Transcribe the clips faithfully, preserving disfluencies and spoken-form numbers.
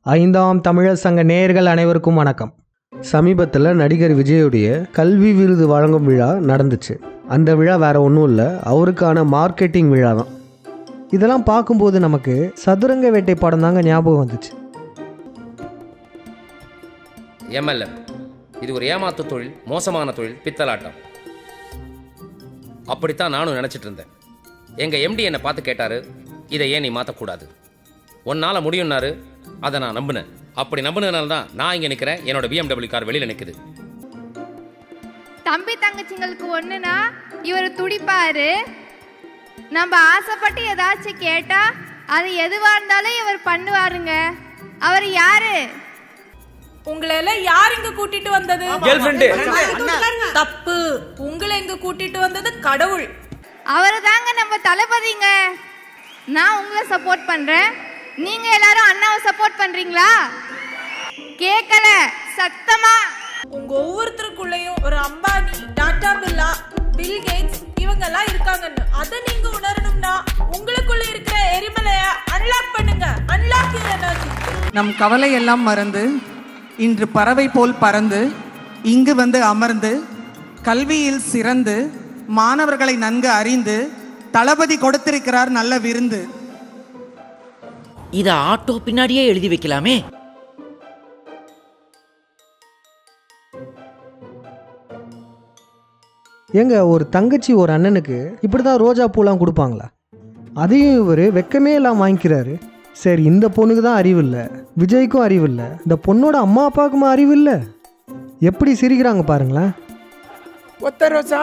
ஐந்தாம் தமிழர் சங்க நேயர்கள் அனைவருக்கும் வணக்கம். சமீபத்தில் நடிகர் விஜயுடைய கல்வி விருது வழங்கும் விழா நடந்துச்சு. அந்த விழா வேற ஒன்றும் இல்லை, அவருக்கான மார்க்கெட்டிங் விழா தான். இதெல்லாம் பார்க்கும்போது நமக்கு சதுரங்க வேட்டை படம் தாங்க ஞாபகம் வந்துச்சு. எம்எல்எம் இது ஒரு ஏமாத்து தொழில், மோசமான தொழில், பித்தலாட்டம். அப்படித்தான் நானும் நினச்சிட்டு இருந்தேன். எங்கள் எம்டி என்னை பார்த்து கேட்டார், இதை ஏன் நீ மாற்றக்கூடாது, உன்னால் முடியும்னாரு. அதை நான் நம்பினேன். அப்படி நம்பினதுனால தான் நான் இங்கே நிற்கிறேன். என்னோட பிஎம்டபிள்யூ கார் வெளியில் நிற்குது. தம்பி தங்கச்சிங்களுக்கு ஒன்றுனா இவர் துடிப்பாரு. நம்ம ஆசைப்பட்டு ஏதாச்சும் கேட்டா அது எதுவாக இருந்தாலும் இவர் பண்ணுவாருங்க. அவர் யாரு? உங்களை எல்லாம் யார் இங்க கூட்டிட்டு வந்தது? தப்பு. உங்களை இங்க கூட்டிட்டு வந்தது கடவுள். அவரு தாங்க நம்ம தளபதிங்க. நான் உங்களை சப்போர்ட் பண்றேன், நீங்க எல்லாரும் அண்ணாவை சப்போர்ட் பண்றீங்களா? கேட்கல சத்தமா. உங்க ஒவ்வொருத்தருக்குள்ளேயும் ஒரு அம்பானி, டாடா பிர்லா, பில் கேட்ஸ் இவங்க எல்லாம் இருக்காங்கன்னு அதை நீங்க உணரணும்னா உங்களுக்குள்ள இருக்கிற எரிமலைய அன்லாக் பண்ணுங்க. Unlock your energy. நம் கவலை எல்லாம் மறந்து இன்று பறவை போல் பறந்து இங்கு வந்து அமர்ந்து கல்வியில் சிறந்து மாணவர்களை நன்கு அறிந்து தளபதி கொடுத்திருக்கிறார் நல்ல விருந்து. இத ஆட்டோ பின்னாடியே எழுதி வைக்கலாமே. ஏங்க, ஒரு தங்கச்சி ஒரு அண்ணனுக்கு இப்படிதான் ரோஜா பூலாம் கொடுப்பாங்களா? அதையும் இவர் வெக்கமே எல்லாம் வாங்கிக்கிறாரு. சரி, இந்த பொண்ணுக்கு தான் அறிவு இல்லை, விஜய்க்கும் அறிவு இல்லை, இந்த பொண்ணோட அம்மா அப்பாவுக்குமா அறிவு இல்லை? எப்படி சிரிக்கிறாங்க பாருங்களேன். ஒத்த ரோஜா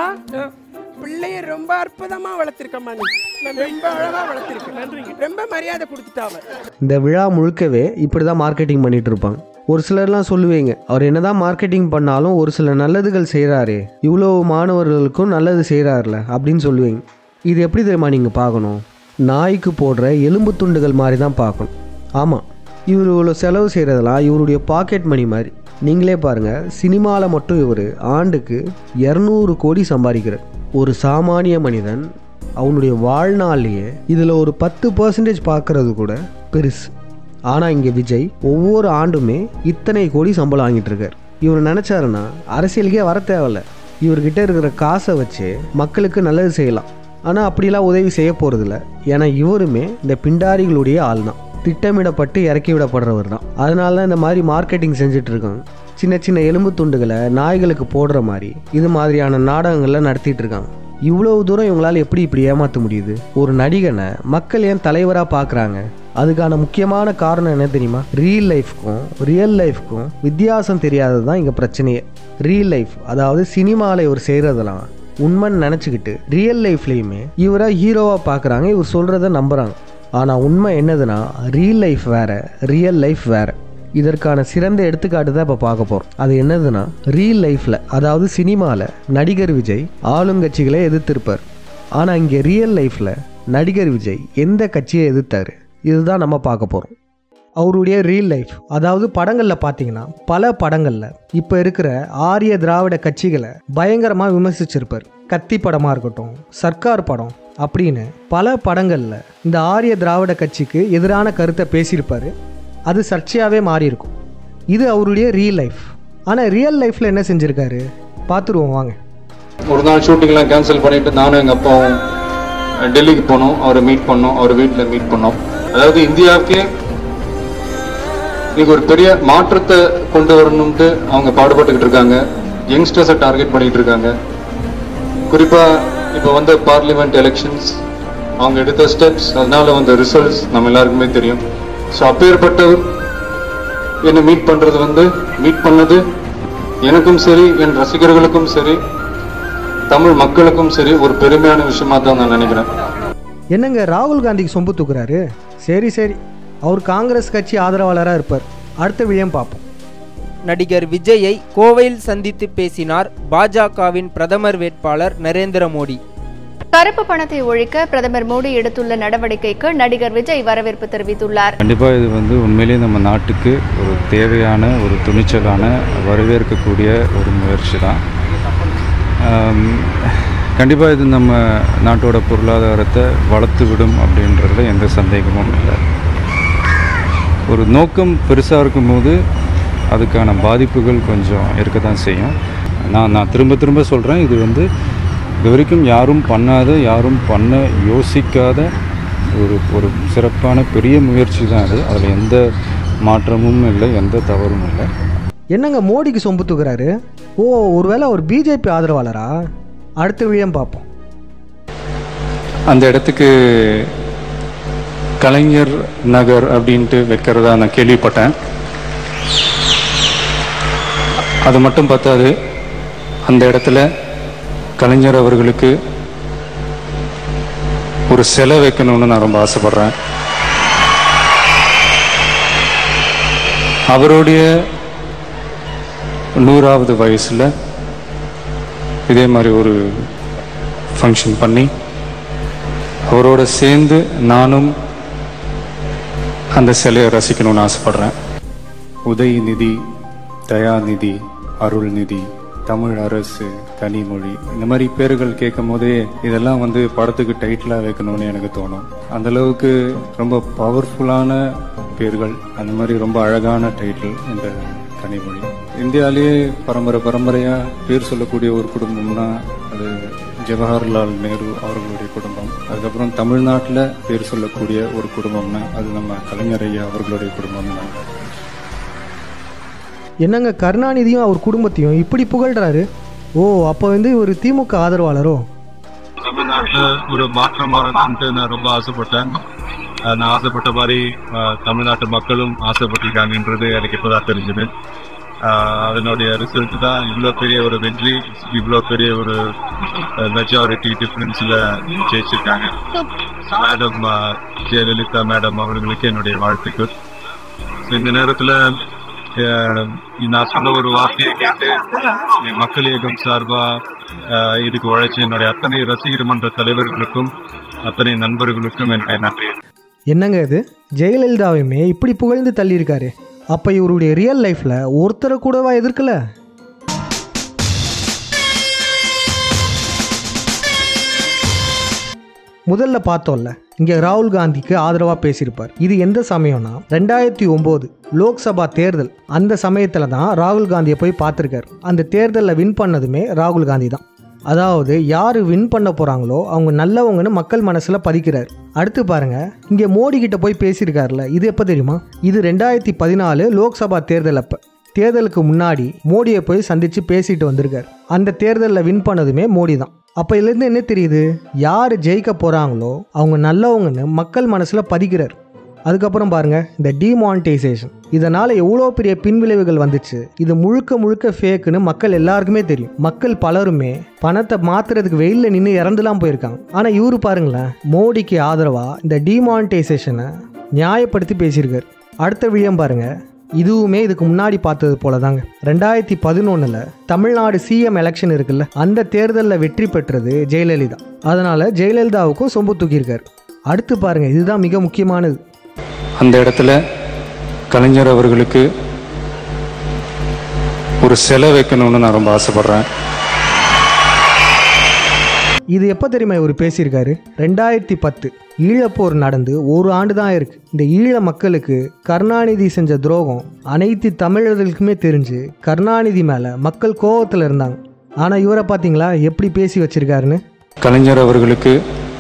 பிள்ளைய ரொம்ப அற்புதமா வளர்த்திருக்கம்மா, நீ ரொம்ப அழகா வளர்த்திருக்க, நன்றி, ரொம்ப மரியாதை கொடுத்துட்டாவ. இந்த விழா முழுக்கவே இப்படி தான் மார்க்கெட்டிங் பண்ணிட்டு இருப்பாங்க. ஒரு சிலர்லாம் சொல்லுவீங்க, அவர் என்னதான் மார்க்கெட்டிங் பண்ணாலும் ஒரு சில நல்லதுகள் செய்கிறாரு, இவ்வளோ மாணவர்களுக்கும் நல்லது செய்கிறாருல அப்படின்னு சொல்லுவீங்க. இது எப்படி தெரியுமா நீங்கள் பார்க்கணும்? நாய்க்கு போடுற எலும்பு துண்டுகள் மாதிரி தான் பார்க்கணும். ஆமாம், இவர் இவ்வளோ செலவு செய்கிறதெல்லாம் இவருடைய பாக்கெட் மணி மாதிரி. நீங்களே பாருங்கள், சினிமாவில் மட்டும் இவர் ஆண்டுக்கு இரநூறு கோடி சம்பாதிக்கிறார். ஒரு சாமானிய மனிதன் அவனுடைய வாழ்நாள்லேயே இதில் ஒரு பத்து பர்சன்டேஜ் பார்க்கறது கூட பெருசு. ஆனால் இங்கே விஜய் ஒவ்வொரு ஆண்டுமே இத்தனை கோடி சம்பளம் வாங்கிட்டு இருக்கார். இவர் நினச்சாருன்னா அரசியலுக்கே வர தேவையில்ல, இவர்கிட்ட இருக்கிற காசை வச்சு மக்களுக்கு நல்லது செய்யலாம். ஆனால் அப்படிலாம் உதவி செய்ய போகிறதில்ல. ஏன்னா இவருமே இந்த பிண்டாரிகளுடைய ஆள் தான், திட்டமிடப்பட்டு இறக்கி விடப்படுறவர் தான். அதனால தான் இந்த மாதிரி மார்க்கெட்டிங் செஞ்சுட்டு இருக்காங்க. சின்ன சின்ன எலும்பு துண்டுகளை நாய்களுக்கு போடுற மாதிரி இது மாதிரியான நாடகங்கள்லாம் நடத்திட்டு இருக்காங்க. இவ்வளவு தூரம் இவங்களால் எப்படி இப்படி ஏமாற்ற முடியுது? ஒரு நடிகனை மக்கள் ஏன் தலைவராக பார்க்குறாங்க? அதுக்கான முக்கியமான காரணம் என்ன தெரியுமா? ரியல் லைஃப்க்கும் ரியல் லைஃப்க்கும் வித்தியாசம் தெரியாதது தான் இங்கே பிரச்சனையே. ரியல் லைஃப், அதாவது சினிமாவில் இவர் செய்கிறதெல்லாம் உண்மைன்னு நினச்சிக்கிட்டு ரியல் லைஃப்லேயுமே இவரை ஹீரோவாக பார்க்குறாங்க, இவர் சொல்கிறத நம்புகிறாங்க. ஆனால் உண்மை என்னதுன்னா, ரியல் லைஃப் வேறு, ரியல் லைஃப் வேறு. இதற்கான சிறந்த எடுத்துக்காட்டு தான் இப்போ பார்க்க போகிறோம். அது என்னதுன்னா, ரியல் லைஃப்பில், அதாவது சினிமாவில் நடிகர் விஜய் ஆளுங்கட்சிகளை எதிர்த்திருப்பார். ஆனால் இங்கே ரியல் லைஃப்பில் நடிகர் விஜய் எந்த கட்சியை எதிர்த்தார்? இதுதான் நம்ம பார்க்க போகிறோம். அவருடைய ரியல் லைஃப், அதாவது படங்களில் பார்த்தீங்கன்னா பல படங்களில் இப்போ இருக்கிற ஆரிய திராவிட கட்சிகளை பயங்கரமாக விமர்சிச்சிருப்பார். கத்தி படமாக இருக்கட்டும், சர்க்கார் படம் அப்படின்னு பல படங்களில் இந்த ஆரிய திராவிட கட்சிக்கு எதிரான கருத்தை பேசியிருப்பார். அது சர்ச்சையாகவே மாறி இருக்கும். இது அவருடைய ரியல் லைஃப். ஆனால் ரியல் லைஃப்பில் என்ன செஞ்சுருக்காரு பார்த்துருவோம் வாங்க. ஒரு நாள் ஷூட்டிங்லாம் கேன்சல் பண்ணிவிட்டு நானும் எங்கள் அப்பாவும் டெல்லிக்கு போனோம், அவரை மீட் பண்ணோம், அவர் வீட்டில் மீட் பண்ணோம். அதாவது இந்தியாவுக்கே இன்னைக்கு ஒரு பெரிய மாற்றத்தை கொண்டு வரணும்ட்டு அவங்க பாடுபட்டுக்கிட்டு இருக்காங்க. யங்ஸ்டர்ஸை டார்கெட் பண்ணிகிட்டு இருக்காங்க. குறிப்பாக இப்போ வந்த பார்லிமெண்ட் எலெக்ஷன்ஸ், அவங்க எடுத்த ஸ்டெப்ஸ், அதனால வந்த ரிசல்ட்ஸ் நம்ம எல்லாருக்குமே தெரியும். ஸோ அப்பேற்பட்டவர் என்னை மீட் பண்ணுறது வந்து மீட் பண்ணது எனக்கும் சரி, என் ரசிகர்களுக்கும் சரி, தமிழ் மக்களுக்கும் சரி ஒரு பெருமையான விஷயமா தான் நான் நினைக்கிறேன். என்னங்க, ராகுல் காந்திக்கு சொம்பு தூக்குறாரு? சரி சரி, அவர் காங்கிரஸ் கட்சி ஆதரவாளராக இருப்பார். அடுத்த விழயம் பார்ப்போம். நடிகர் விஜயை கோவையில் சந்தித்து பேசினார் பாஜகவின் பிரதமர் வேட்பாளர் நரேந்திர மோடி. கருப்பு பணத்தை ஒழிக்க பிரதமர் மோடி எடுத்துள்ள நடவடிக்கைக்கு நடிகர் விஜய் வரவேற்பு தெரிவித்துள்ளார். கண்டிப்பாக இது வந்து உண்மையிலேயே நம்ம நாட்டுக்கு ஒரு தேவையான, ஒரு துணிச்சலான, வரவேற்கக்கூடிய ஒரு முயற்சி தான். கண்டிப்பாக இது நம்ம நாட்டோட பொருளாதாரத்தை வளர்த்து விடும் அப்படின்றதுல எந்த சந்தேகமும் இல்லை. ஒரு நோக்கம் பெருசாக இருக்கும்போது அதுக்கான பாதிப்புகள் கொஞ்சம் இருக்க தான் செய்யும். நான் நான் திரும்ப திரும்ப சொல்கிறேன், இது வந்து இது வரைக்கும் யாரும் பண்ணாத, யாரும் பண்ண யோசிக்காத ஒரு ஒரு சிறப்பான பெரிய முயற்சி தான் அது. அதில் எந்த மாற்றமும் இல்லை, எந்த தவறும் இல்லை. என்னங்க மோடிக்கு சொம்பு தூக்குறாரு? ஓ, ஒருவேளை ஒரு பிஜேபி ஆதரவாளரா? அடுத்த வீடியம் பார்ப்போம். அந்த இடத்துக்கு கலைஞர் நகர் அப்படின்ட்டு வைக்கிறதா நான் கேள்விப்பட்டேன். அது மட்டும் பார்த்தாது, அந்த இடத்துல கலைஞர் அவர்களுக்கு ஒரு சிலை வைக்கணும்னு நான் ரொம்ப ஆசைப்படுறேன். அவருடைய நூறாவது வயசில் இதே மாதிரி ஒரு ஃபங்க்ஷன் பண்ணி அவரோட சேர்ந்து நானும் அந்த சிலையை ரசிக்கணும்னு ஆசைப்படுறேன். உதயநிதி, தயாநிதி, அருள்நிதி, தமிழ் அரசு, கனிமொழி, இந்த மாதிரி பேர்கள் கேட்கும் போதே இதெல்லாம் வந்து படத்துக்கு டைட்டிலாக வைக்கணும்னு எனக்கு தோணும். அந்தளவுக்கு ரொம்ப பவர்ஃபுல்லான பேர்கள், அந்த மாதிரி ரொம்ப அழகான டைட்டில் இந்த கனிமொழி. இந்தியாவிலேயே பரம்பரை பரம்பரையாக பேர் சொல்லக்கூடிய ஒரு குடும்பம்னா அது ஜவஹர்லால் நேரு அவர்களுடைய குடும்பம். அதுக்கப்புறம் தமிழ்நாட்டில் பேர் சொல்லக்கூடிய ஒரு குடும்பம்னா அது நம்ம கலைஞர் ஐயா அவர்களுடைய குடும்பம் தான். என்னங்க கருணாநிதியும் அவர் குடும்பத்தையும் இப்படி புகழ்றாரு? ஓ, அப்போ வந்து ஒரு திமுக ஆதரவாளரோ? தமிழ்நாட்டில் ஒரு மாற்றம் வரணும்ட்டு நான் ரொம்ப ஆசைப்பட்டேன். நான் ஆசைப்பட்ட மாதிரி தமிழ்நாட்டு மக்களும் ஆசைப்பட்டிருக்காங்கன்றது எனக்கு இப்போதான் தெரிஞ்சது. அதனுடைய ரிசல்ட் தான் இவ்வளோ பெரிய ஒரு வெற்றி, இவ்வளோ பெரிய ஒரு மெஜாரிட்டி டிஃபரன்ஸில் ஜெயிச்சிருக்காங்க. மேடம் ஜெயலலிதா மேடம் அவர்களுக்கு என்னுடைய வாழ்த்துக்கள். இந்த நேரத்தில் நான் சொன்ன ஒரு வார்த்தையை கேட்டு மக்கள் இயக்கம் சார்பாக இதுக்கு உழைச்சி என்னுடைய அத்தனை ரசிகர் மன்ற தலைவர்களுக்கும் அத்தனை நண்பர்களுக்கும் என்னுடைய நன்றி. என்னங்க இது, ஜெயலலிதாவையுமே இப்படி புகழ்ந்து தள்ளியிருக்காரு. அப்போ இவருடைய ரியல் லைஃப்பில் ஒருத்தரை கூடவா எதிர்க்கல? முதல்ல பார்த்தோம்ல, இங்கே ராகுல் காந்திக்கு ஆதரவாக பேசியிருப்பார். இது எந்த சமயம்னா ரெண்டாயிரத்தி ஒம்பது லோக்சபா தேர்தல். அந்த சமயத்தில் தான் ராகுல் காந்தியை போய் பார்த்துருக்காரு. அந்த தேர்தலில் வின் பண்ணதுமே ராகுல் காந்தி தான். அதாவது யார் வின் பண்ண போகிறாங்களோ அவங்க நல்லவங்கன்னு மக்கள் மனசில் பதிக்கிறார். அடுத்து பாருங்க, இங்கே மோடி கிட்ட போய் பேசியிருக்காருல, இது எப்போ தெரியுமா? இது ரெண்டாயிரத்தி பதினாலு லோக்சபா தேர்தல் அப்போ. தேர்தலுக்கு முன்னாடி மோடியை போய் சந்தித்து பேசிட்டு வந்திருக்கார். அந்த தேர்தலில் வின் பண்ணதுமே மோடி தான். அப்போ இதுலேருந்து என்ன தெரியுது? யார் ஜெயிக்க போகிறாங்களோ அவங்க நல்லவங்கன்னு மக்கள் மனசில் பதிக்கிறார். அதுக்கப்புறம் பாருங்க, இந்த டிமானிட்டைசேஷன், இதனால் எவ்வளோ பெரிய பின்விளைவுகள் வந்துச்சு. இது முழுக்க முழுக்க ஃபேக்குன்னு மக்கள் எல்லாருக்குமே தெரியும். மக்கள் பலருமே பணத்தை மாற்றுறதுக்கு வெயிலில் நின்று இறந்துலாம் போயிருக்காங்க. ஆனால் இவரு பாருங்களேன், மோடிக்கு ஆதரவாக இந்த டிமானிட்டைசேஷனை நியாயப்படுத்தி பேசியிருக்காரு. அடுத்த விஷயம் பாருங்க, இதுவுமே இதுக்கு முன்னாடி பார்த்தது போல தாங்க. ரெண்டாயிரத்தி பதினொன்னுல தமிழ்நாடு சிஎம் எலெக்ஷன் இருக்குல்ல, அந்த தேர்தலில் வெற்றி பெற்றது ஜெயலலிதா. அதனால ஜெயலலிதாவுக்கும் சொம்பு தூக்கியிருக்காரு. அடுத்து பாருங்க, இதுதான் மிக முக்கியமானது. அந்த இடத்துல கலைஞர் அவர்களுக்கு ஒரு சிலை வைக்கணும்னு நான் ரொம்ப ஆசைப்படுறேன். இது எப்போ தெரியுமா இவர் பேசியிருக்காரு? ரெண்டாயிரத்தி பத்து ஈழப்போர் நடந்து ஒரு ஆண்டு தான் இருக்கு. இந்த ஈழ மக்களுக்கு கருணாநிதி செஞ்ச துரோகம் அனைத்து தமிழர்களுக்குமே தெரிஞ்சு கருணாநிதி மேலே மக்கள் கோபத்தில் இருந்தாங்க. ஆனால் இவரை பார்த்தீங்களா எப்படி பேசி வச்சிருக்காருன்னு? கலைஞர் அவர்களுக்கு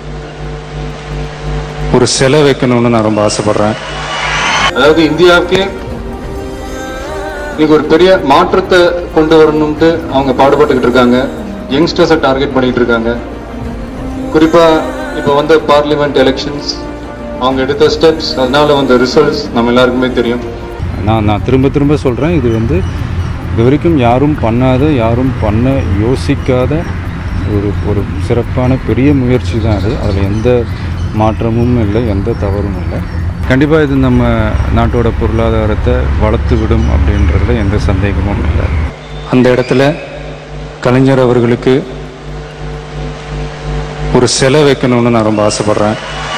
ஒரு சிலை வைக்கணும்னு நான் ரொம்ப ஆசைப்படுறேன். அதாவது இந்தியாவுக்கே இன்னைக்கு ஒரு பெரிய மாற்றத்தை கொண்டு வரணும்ட்டு அவங்க பாடுபட்டுக்கிட்டு இருக்காங்க. யங்ஸ்டர்ஸை டார்கெட் பண்ணிட்டு இருக்காங்க. குறிப்பா இப்போ வந்த பார்லிமெண்ட் எலெக்ஷன்ஸ், அவங்க எடுத்த ஸ்டெப்ஸ், அதனால வந்த ரிசல்ட்ஸ் நம்ம எல்லாருக்குமே தெரியும். நான் நான் திரும்ப திரும்ப சொல்கிறேன், இது வந்து இது வரைக்கும் யாரும் பண்ணாத, யாரும் பண்ண யோசிக்காத ஒரு ஒரு சிறப்பான பெரிய முயற்சி தான் அது. அதில் எந்த மாற்றமும் இல்லை, எந்த தவறும் இல்லை. கண்டிப்பாக இது நம்ம நாட்டோட பொருளாதாரத்தை வளர்த்து விடும் அப்படின்றதுல எந்த சந்தேகமும் இல்லை. அந்த இடத்துல கலைஞர் அவர்களுக்கு ஒரு சிலை வைக்கணும்னு நான் ரொம்ப ஆசைப்படுறேன்.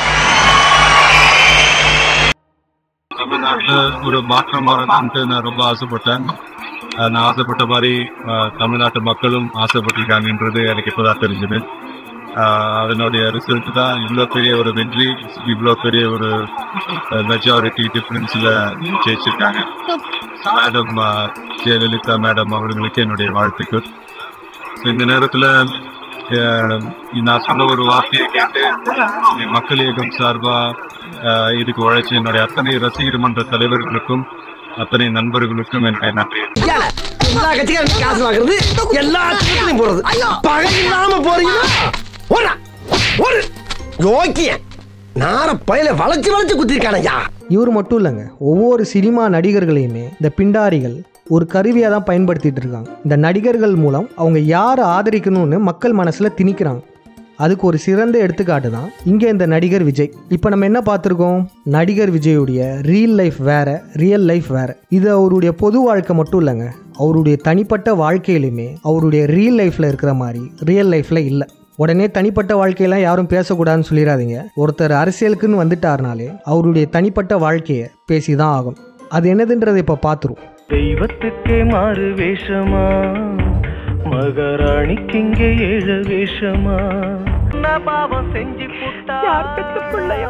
தமிழ்நாட்டில் ஒரு மாற்றம் வரணும்ட்டு நான் ரொம்ப ஆசைப்பட்டேன். நான் ஆசைப்பட்ட மாதிரி தமிழ்நாட்டு மக்களும் ஆசைப்பட்டிருக்காங்கன்றது எனக்கு இப்போதான் தெரிஞ்சது. அதனுடைய ரிசல்ட் தான் இவ்வளோ பெரிய ஒரு வெற்றி, இவ்வளோ பெரிய ஒரு மெஜாரிட்டி டிஃபரன்ஸில் ஜெயிச்சிருக்காங்க. மேடம் ஜெயலலிதா மேடம் அவர்களுக்கு என்னுடைய வாழ்த்துக்கள். இந்த நேரத்தில் நான் சொன்ன ஒரு வார்த்தையை கேட்டு மக்கள் இயக்கம் சார்பாக இதுக்கு உழைச்சி என்னுடைய அத்தனை ரசிகர் மன்ற தலைவர்களுக்கும் அத்தனை நண்பர்களுக்கும் என் நன்றி. எல்லா கட்சிக்காரும் காசு வாங்குறது, எல்லா கட்சிகளையும் போறது, பகை இல்லாம போறீங்கன்னா ஒரு யோக்கிய நார பயில வளைச்சு வளைச்சு குத்திருக்கானயா. இவர் மட்டும் இல்லைங்க, ஒவ்வொரு சினிமா நடிகர்களையுமே இந்த பிண்டாரிகள் ஒரு கருவியாக தான் பயன்படுத்திட்டு இருக்காங்க. இந்த நடிகர்கள் மூலம் அவங்க யாரை ஆதரிக்கணும்னு மக்கள் மனசில் திணிக்கிறாங்க. அதுக்கு ஒரு சிறந்த எடுத்துக்காட்டு தான் இங்கே இந்த நடிகர் விஜய். இப்போ நம்ம என்ன பார்த்துருக்கோம், நடிகர் விஜயுடைய ரியல் லைஃப் வேற, ரியல் லைஃப் வேற. இது அவருடைய பொது வாழ்க்கை மட்டும் இல்லைங்க, அவருடைய தனிப்பட்ட வாழ்க்கையிலுமே அவருடைய ரியல் லைஃப்பில் இருக்கிற மாதிரி ரியல் லைஃப்பில் இல்லை. உடனே தனிப்பட்ட வாழ்க்கையெல்லாம் யாரும் பேசக்கூடாதுன்னு சொல்லிடாதீங்க. ஒருத்தர் அரசியலுக்குன்னு வந்துட்டாருனாலே அவருடைய தனிப்பட்ட வாழ்க்கையை பேசி தான் ஆகும். அது என்னதுன்றதை இப்போ பார்த்துருவோம். தெய்வத்துக்கே மாறு வேஷமா, மகாராணிக்கு இங்கே ஏழு வேஷமா, பாவம் செஞ்சு புட்டா பிள்ளையா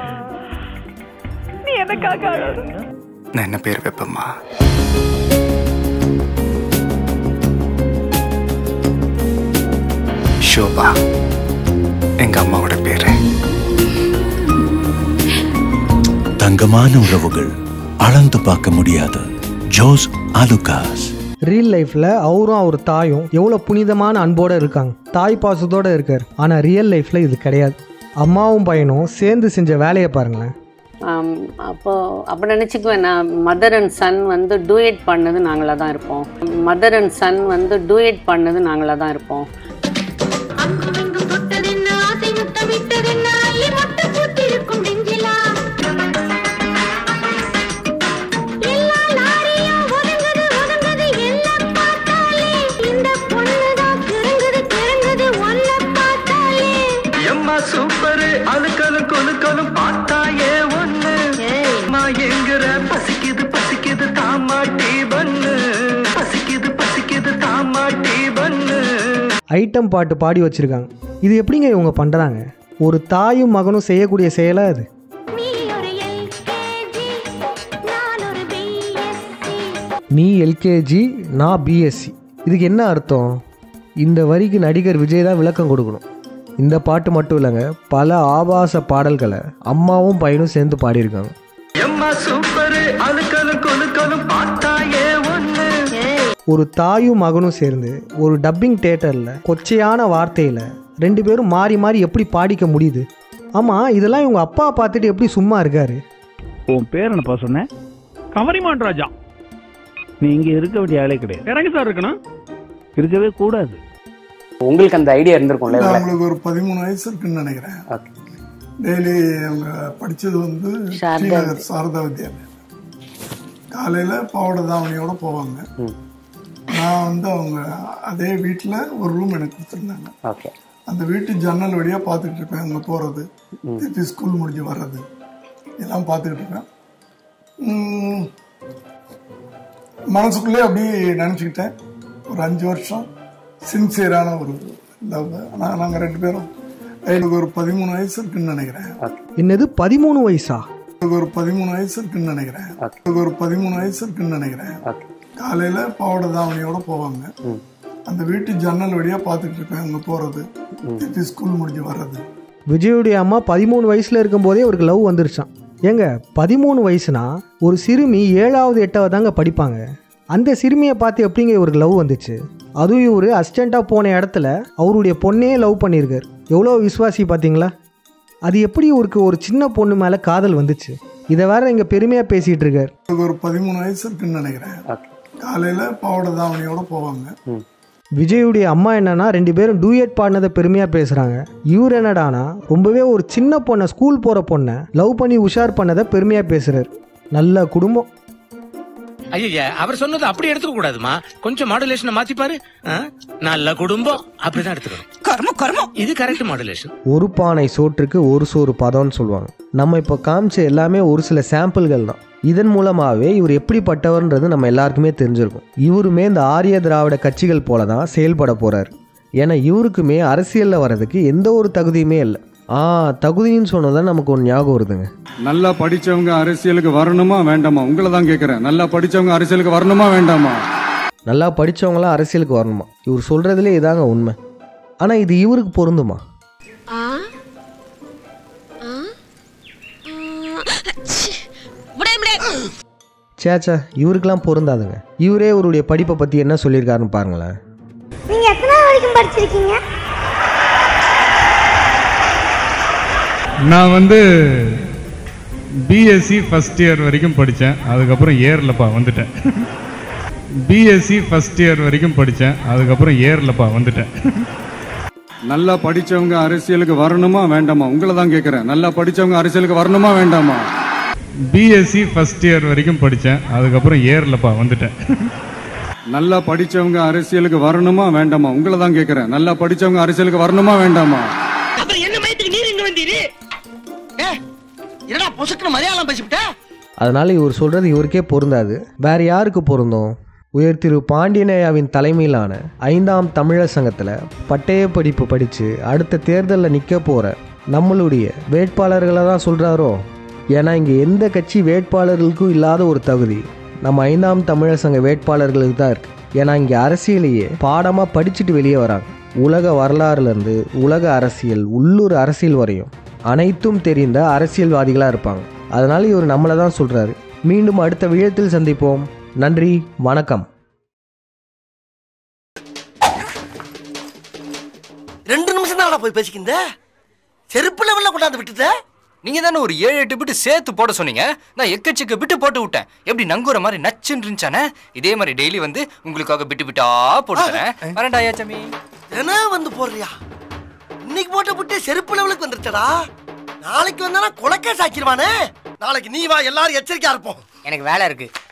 நீ எனக்காக நான் என்ன பேர் வைப்பம்மா? ஷோபா எங்க அம்மாவோட பேரு. தங்கமான உறவுகள் அளந்து பார்க்க முடியாது. ஜோஸ் ஆலுகாஸ். ரியல் லைஃப்பில் அவரும் அவர் தாயும் எவ்வளோ புனிதமான அன்போடு இருக்காங்க, தாய் பாசத்தோடு இருக்கார். ஆனால் ரியல் லைஃப்பில் இது கிடையாது. அம்மாவும் பையனும் சேர்ந்து செஞ்ச வேலையை பாருங்களேன். அப்போ அப்போ நினச்சிக்குவேன், நான் மதர் அண்ட் சன் வந்து டூயட் பண்ணது நாங்களாக தான் இருப்போம். மதர் அண்ட் சன் வந்து டூயட் பண்ணது நாங்களாக தான் இருப்போம். ஐட்டம் பாட்டு பாடி வச்சிருக்காங்க. இது எப்படிங்க இவங்க பண்ணுறாங்க? ஒரு தாயும் மகனும் செய்யக்கூடிய செயலா அது? நீ எல்கேஜி, நான் பிஎஸ்சி. இதுக்கு என்ன அர்த்தம்? இந்த வரிக்கு நடிகர் விஜய் தான் விளக்கம் கொடுக்கணும். இந்த பாட்டு மட்டும் இல்லைங்க, பல ஆபாச பாடல்களை அம்மாவும் பையனும் சேர்ந்து பாடியிருக்காங்க. ஒரு தாயும் மகனும் சேர்ந்து ஒரு டப்பிங் தியேட்டரில் கொச்சையான வார்த்தையில் ரெண்டு பேரும் மாறி மாறி எப்படி பாடிக்க முடியுது? ஆமாம், இதெல்லாம் இவங்க அப்பா பார்த்துட்டு எப்படி சும்மா இருக்காரு? உன் பேர் என்னப்பா சொன்ன? கவரிமான் ராஜா. நீ இங்கே இருக்க வேண்டிய ஆளே கிடையாது. இறங்கி சார் இருக்கணும், இருக்கவே கூடாது. உங்களுக்கு அந்த ஐடியா இருந்திருக்கும்ல? அவங்களுக்கு ஒரு பதிமூணு வயசு இருக்குன்னு நினைக்கிறேன். டெய்லி அவங்க படித்தது வந்து ஸ்ரீநகர் சாரதா வித்யாலயம். காலையில் பாவட தாவணியோட போவாங்க. நான் வந்து அவங்க அதே வீட்டில் ஒரு ரூம் எனக்கு கொடுத்துருந்தாங்க. அந்த வீட்டு ஜன்னல் வழியாக பார்த்துக்கிட்டு இருப்பேன். அங்கே போகிறது, திருப்பி ஸ்கூல் முடிஞ்சு வர்றது எல்லாம் பார்த்துக்கிட்டு இருப்பேன். மனசுக்குள்ளே அப்படி நினச்சிக்கிட்டேன். ஒரு அஞ்சு வருஷம் சின்சியரான ஒரு லவ். ஆனால் நாங்கள் ரெண்டு பேரும் எனக்கு ஒரு பதிமூணு வயசு இருக்குன்னு நினைக்கிறேன். என்னது பதிமூணு வயசா? ஒரு பதிமூணு வயசு இருக்குன்னு நினைக்கிறேன். ஒரு பதிமூணு வயசு இருக்குன்னு நினைக்கிறேன். காலையில பாவட தாவணியோட போவாங்க. அந்த வீட்டு ஜன்னல் வழியா பார்த்துட்டு இருப்பேன் அங்க போறது, திருப்பி ஸ்கூல் முடிஞ்சு வர்றது. விஜயுடைய அம்மா பதிமூணு வயசுல இருக்கும் போதே ஒரு லவ் வந்துருச்சான். ஏங்க, பதிமூணு வயசுனா ஒரு சிறுமி ஏழாவது எட்டாவது தாங்க படிப்பாங்க. அந்த சிறுமியை பார்த்து எப்படிங்க இவருக்கு லவ் வந்துச்சு? அதுவும் இவர் அசிஸ்டண்ட்டாக போன இடத்துல அவருடைய பொண்ணே லவ் பண்ணியிருக்கார். எவ்வளோ விசுவாசி பார்த்தீங்களா? அது எப்படி இவருக்கு ஒரு சின்ன பொண்ணு மேலே காதல் வந்துச்சு? இதை வேற இங்கே பெருமையாக பேசிகிட்டு இருக்கார். ஒரு பதிமூணு வயசு இருக்குன்னு நினைக்கிறேன். காலையில் பாவட தாவணியோட போவாங்க. விஜயுடைய அம்மா என்னன்னா ரெண்டு பேரும் டூயட் பாடினதை பெருமையாக பேசுகிறாங்க. இவர் என்னடானா ரொம்பவே ஒரு சின்ன பொண்ணை, ஸ்கூல் போகிற பொண்ணை லவ் பண்ணி உஷார் பண்ணதை பெருமையாக பேசுகிறார். நல்ல குடும்பம். ஐயா, அவர் சொன்னது அப்படி எடுத்துக்க கூடாதுமா. கொஞ்சம் மாடுலேஷனை மாத்திப்பாரு. நல்ல குடும்பம் அப்படிதான் எடுத்துக்கணும். கர்மம் கர்மம் இது கரெக்ட் மாடுலேஷன். ஒரு பானை சோற்றுக்கு ஒரு சோறு பதம்னு சொல்லுவாங்க. நம்ம இப்போ காமிச்ச எல்லாமே ஒரு சில சாம்பிள்கள் தான். இதன் மூலமாகவே இவர் எப்படிப்பட்டவர்ன்றது நம்ம எல்லாருக்குமே தெரிஞ்சிருக்கும். இவருமே இந்த ஆரிய திராவிட கட்சிகள் போல தான் செயல்பட போறார். ஏன்னா இவருக்குமே அரசியலில் வர்றதுக்கு எந்த ஒரு தகுதியுமே இல்லை. ஆ தகுதின்னு சொன்னதான் நமக்கு ஒன்று ஞாபகம் வருதுங்க. நல்லா படிச்சவங்க அரசியலுக்கு வரணுமா வேண்டாமா? உங்களை தான் கேட்குறேன். நல்லா படிச்சவங்க அரசியலுக்கு வரணுமா வேண்டாமா? நல்லா படித்தவங்களாம் அரசியலுக்கு வரணுமா? இவர் சொல்கிறதுலே இதாங்க உண்மை. ஆனால் இது இவருக்கு பொருந்துமா? சேச்சா, இவருக்கெல்லாம் பொருந்தாதுங்க. இவரே இவருடைய படிப்பை பற்றி என்ன சொல்லியிருக்காருன்னு பாருங்களேன். நீங்கள் எத்தனை வரைக்கும் படிச்சிருக்கீங்க? நான் வந்து பிஎஸ்சி ஃபஸ்ட் இயர் வரைக்கும் படித்தேன். அதுக்கப்புறம் ஏர்லப்பா வந்துட்டேன். பிஎஸ்சி ஃபஸ்ட் இயர் வரைக்கும் படித்தேன். அதுக்கப்புறம் ஏர்லப்பா வந்துட்டேன். நல்லா படிச்சவங்க அரசியலுக்கு வரணுமா வேண்டாமா? உங்களை தான் கேட்குறேன். நல்லா படிச்சவங்க அரசியலுக்கு வரணுமா வேண்டாமா? பிஎஸ்சி ஃபஸ்ட் இயர் வரைக்கும் படித்தேன். அதுக்கப்புறம் ஏர்லப்பா வந்துட்டேன். நல்லா படிச்சவங்க அரசியலுக்கு வரணுமா வேண்டாமா? உங்களை தான் கேட்குறேன். நல்லா படிச்சவங்க அரசியலுக்கு வரணுமா வேண்டாமா? அதனால இவர் சொல்றது இவருக்கே பொருந்தாது. வேற யாருக்கு பொருந்தும்? உயர் திரு பாண்டியனையாவின் தலைமையிலான ஐந்தாம் தமிழர் சங்கத்தில் பட்டய படிப்பு படித்து அடுத்த தேர்தலில் நிற்க போகிற நம்மளுடைய வேட்பாளர்களை தான் சொல்கிறாரோ? ஏன்னா இங்கே எந்த கட்சி வேட்பாளர்களுக்கும் இல்லாத ஒரு தகுதி நம்ம ஐந்தாம் தமிழர் சங்க வேட்பாளர்களுக்கு தான் இருக்குது. ஏன்னா இங்கே அரசியலையே பாடமாக படிச்சுட்டு வெளியே வராங்க. உலக வரலாறுலேருந்து உலக அரசியல், உள்ளூர் அரசியல் வரையும் அனைத்தும் தெரிந்த அரசியல்வாதிகளாக இருப்பாங்க. அதனால் இவர் நம்மளை தான் சொல்கிறாரு. மீண்டும் அடுத்த விழத்தில் சந்திப்போம். நன்றி, வணக்கம். ரெண்டு நிமிஷம் தான் போய் பேசிக்கிந்த செருப்பு லெவலில் கொண்டாந்து விட்டுட்ட. நீங்க தானே ஒரு ஏழு எட்டு பிட்டு சேர்த்து போட சொன்னீங்க. நான் எக்கச்சக்க பிட்டு போட்டு விட்டேன். எப்படி நங்குற மாதிரி நச்சுன்னு இருந்துச்சானே? இதே மாதிரி டெய்லி வந்து உங்களுக்காக பிட்டு பிட்டா போட்டுறேன். வரண்டாயா சாமி? என்ன வந்து போடுறியா? இன்னைக்கு போட்ட புட்டு செருப்பு லெவலுக்கு வந்துருச்சடா. நாளைக்கு வந்தானா கொலைக்கே சாக்கிடுவானே. நாளைக்கு நீ வா, எல்லாரும் எச்சரிக்கையா இருப்போம். எனக்கு வேலை இருக்கு.